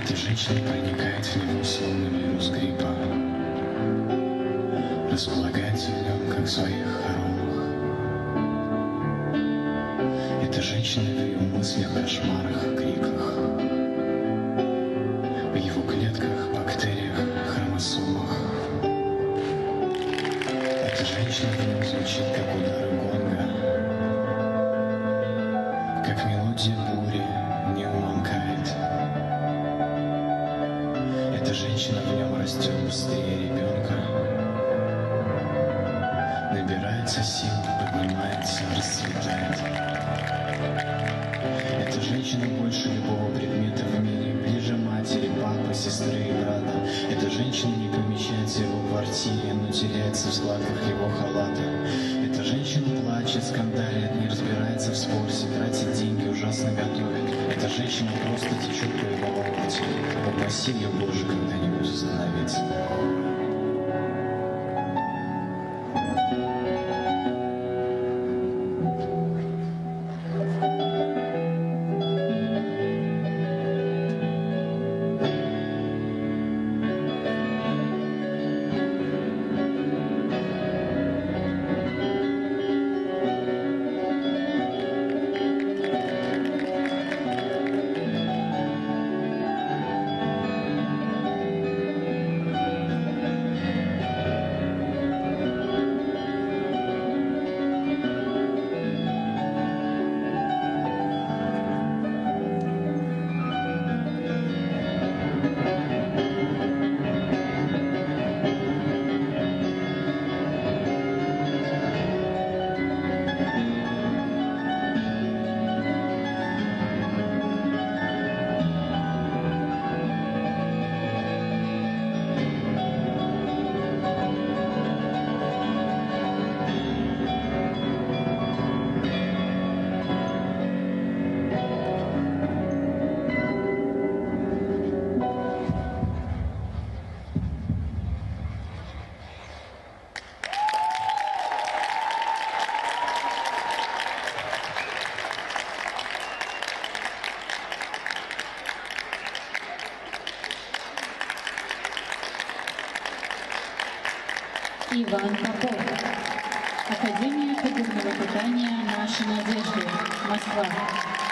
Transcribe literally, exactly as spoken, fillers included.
Эта женщина проникает в него, словно вирус гриппа, располагается в нем, как в своих хоромах. Эта женщина в его мыслях, кошмарах и криках, в его клетках, бактериях, хромосомах. Эта женщина в нем звучит, как удары гонга, как мелодия бури не умолкает. Эта женщина в нем растет быстрее ребенка, набирается сил, поднимается, расцветает. Эта женщина больше любого предмета в мире, ближе матери, папы, сестры и брата. Эта женщина не помещается в его квартире, но теряется в складках его халата. Эта женщина плачет, скандалит, не разбирается в спорте, тратит деньги, ужасно готовит. Эта женщина просто течет по его локоти. Упаси ее, Боже, когда-нибудь остановиться. Иван Попов. Академия фигурного питания «Наши надежды», Москва.